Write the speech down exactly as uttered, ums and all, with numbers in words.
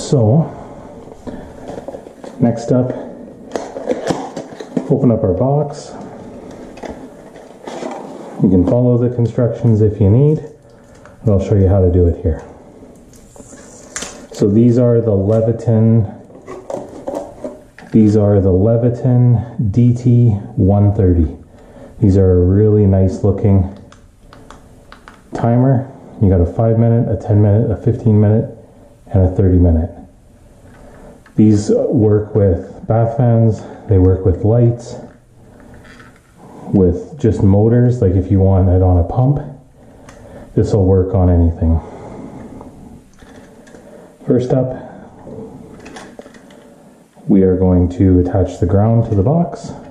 So, next up, open up our box. You can follow the instructions if you need, and I'll show you how to do it here. So these are the Leviton, these are the Leviton D T one thirty. These are a really nice looking timer. You got a five minute, a ten minute, a fifteen minute, and a thirty minute. These work with bath fans, they work with lights, with just motors, like if you want it on a pump, this will work on anything. First up, we are going to attach the ground to the box.